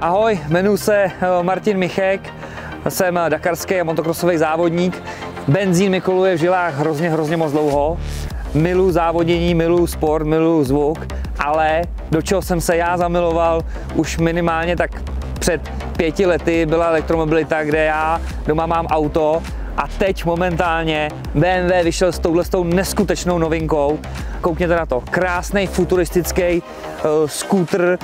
Ahoj, jmenuji se Martin Michek, jsem dakarský a motokrosový závodník. Benzín mi koluje v žilách hrozně moc dlouho. Miluji závodění, miluji sport, miluji zvuk, ale do čeho jsem se já zamiloval už minimálně tak před 5 lety byla elektromobilita, kde já doma mám auto a teď momentálně BMW vyšel s touhletou neskutečnou novinkou. Koukněte na to, krásný futuristický skútr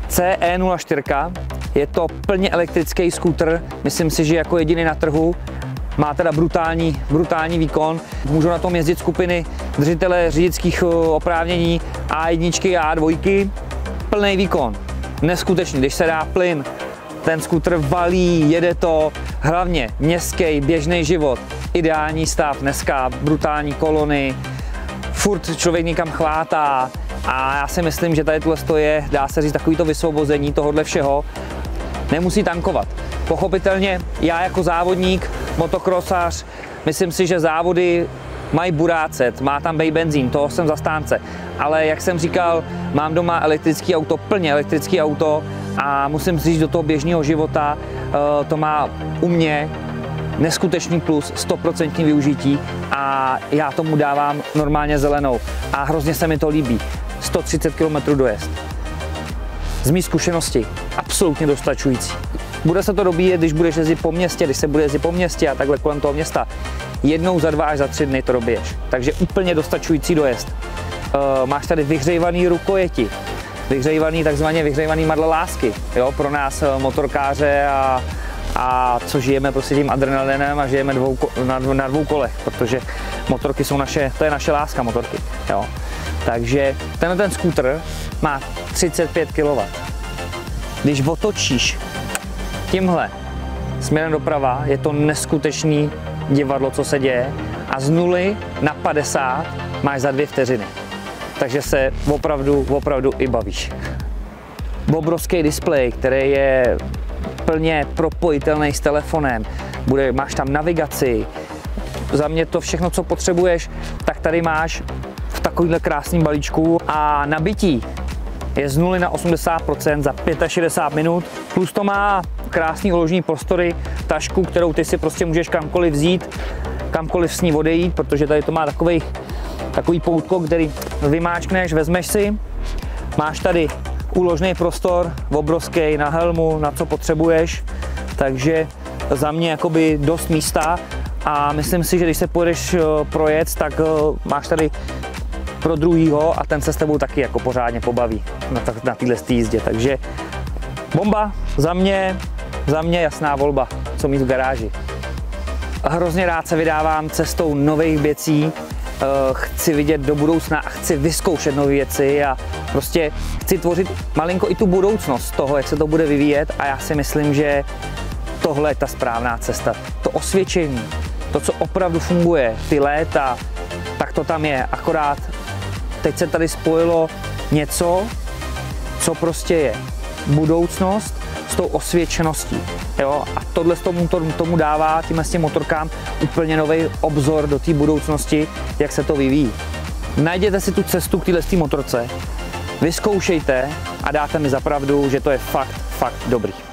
CE04. Je to plně elektrický skútr, myslím si, že jako jediný na trhu. Má teda brutální výkon. Můžou na tom jezdit skupiny držitele řidičských oprávnění A1 a A2. Plný výkon, neskutečný, když se dá plyn. Ten skútr valí, jede to, hlavně městský, běžný život. Ideální stav dneska, brutální kolony, furt člověk někam chvátá a já si myslím, že tady tohle je, dá se říct, takovýto vysvobození tohohle všeho. Nemusí tankovat. Pochopitelně já jako závodník, motokrosař, myslím si, že závody mají burácet, má tam být benzín, toho jsem zastánce. Ale jak jsem říkal, mám doma elektrický auto, plně elektrický auto a musím říct, do toho běžného života to má u mě neskutečný plus, 100% využití a já tomu dávám normálně zelenou a hrozně se mi to líbí. 130 km dojezd. Z mý zkušenosti absolutně dostačující. Bude se to dobíjet, když budeš jezdit po městě, když se bude jezdit po městě a takhle kolem toho města. Jednou za 2 až za 3 dny to dobiješ. Takže úplně dostačující dojezd. Máš tady vyhřejvaný rukojeti, takzvaně vyhřejvaný madla lásky, jo, pro nás motorkáře a co žijeme prostě tím adrenalinem a žijeme na dvou kolech, protože motorky jsou to je naše láska, motorky, jo. Takže ten skútr má 35 kW. Když otočíš tímhle směrem doprava, je to neskutečný divadlo, co se děje a z 0 na 50 máš za 2 vteřiny. Takže se opravdu i bavíš. Obrovský displej, který je plně propojitelný s telefonem, máš tam navigaci, za mě to všechno, co potřebuješ, tak tady máš v takovýhle krásném balíčku a nabití je z 0 na 80% za 65 minut, plus to má krásný uložní prostory, tašku, kterou ty si prostě můžeš kamkoliv vzít, kamkoliv s ní odejít, protože tady to má takový poutko, který vymáčkneš, vezmeš si, máš tady úložný prostor, obrovský na helmu, na co potřebuješ, takže za mě jakoby dost místa a myslím si, že když se půjdeš projet, tak máš tady pro druhýho a ten se s tebou taky jako pořádně pobaví na téhle jízdě, takže bomba, za mě jasná volba, co mít v garáži. Hrozně rád se vydávám cestou nových věcí, chci vidět do budoucna a chci vyzkoušet nové věci a prostě chci tvořit malinko i tu budoucnost toho, jak se to bude vyvíjet a já si myslím, že tohle je ta správná cesta. To osvědčení, to, co opravdu funguje, ty léta, tak to tam je, akorát teď se tady spojilo něco, co prostě je budoucnost s tou osvědčeností. Jo? A tohle tomu dává s těm motorkám úplně nový obzor do té budoucnosti, jak se to vyvíjí. Najděte si tu cestu k této motorce, vyzkoušejte a dáte mi za pravdu, že to je fakt dobrý.